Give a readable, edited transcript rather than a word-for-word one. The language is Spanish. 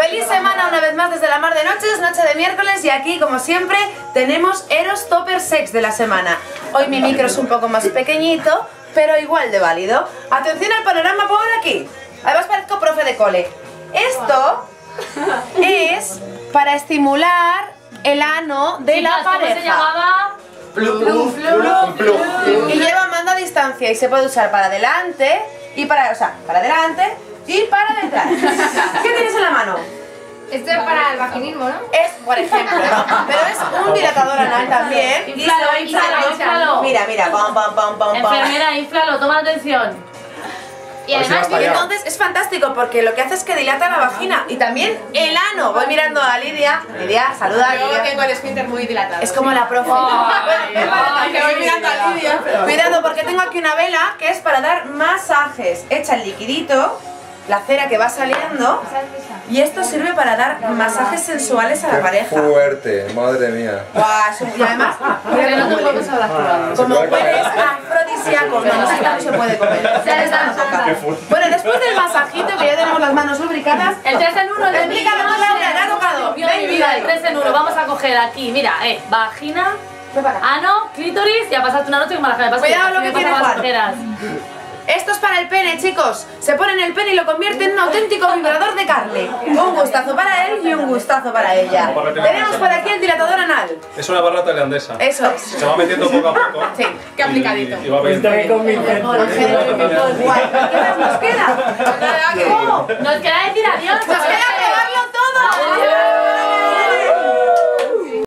Feliz semana una vez más desde la Mar de Noches, noche de miércoles, y aquí como siempre tenemos Eros Topper Sex de la semana. Hoy mi micro es un poco más pequeñito, pero igual de válido. Atención al panorama por aquí. Además parezco profe de cole. Esto es para estimular el ano de la pareja. ¿Cómo se llamaba? Y lleva mando a distancia y se puede usar para adelante y para, para adelante y para detrás. ¿Qué tienes en la mano? Esto es para el vaginismo, ¿no? Es, por ejemplo, pero es un dilatador anal también. Inflalo. Mira, pam, pam, pam, pam. Enfermera, inflalo, toma atención. Y además, entonces es fantástico porque lo que hace es que dilata la vagina y también el ano. Voy mirando a Lidia. Lidia, saluda. Yo tengo el esfínter muy dilatado. Es como la profe. Que voy mirando a Lidia. Cuidado porque tengo aquí una vela que es para dar masajes. Echa el liquidito, la cera que va saliendo, y esto sirve para dar masajes sensuales a la pareja. Fuerte, madre mía. Y además, Porque no te puedes hablar. como hueles afrodisíaco, no se puede comer. Bueno, después del masajito, que ya tenemos las manos lubricadas, El 3 en 1, el de mí. explícanos, Laura, ¿te ha tocado? Dios de mi vida, el 3 en 1. Vamos a coger aquí, mira, vagina, ano, clítoris y a pasarte una noche con masajeras. Cuidado lo que tiene Juan. Esto es para el pene, chicos. Se pone en el pene y lo convierte en un auténtico vibrador de carne. Un gustazo para él y un gustazo para ella. Tenemos por aquí el dilatador anal. Es una barra tailandesa. Eso es. Se va metiendo poco a poco. Sí. Qué aplicadito. Y va viendo. Guay. ¿Qué más nos queda? Nos queda decir adiós. Nos queda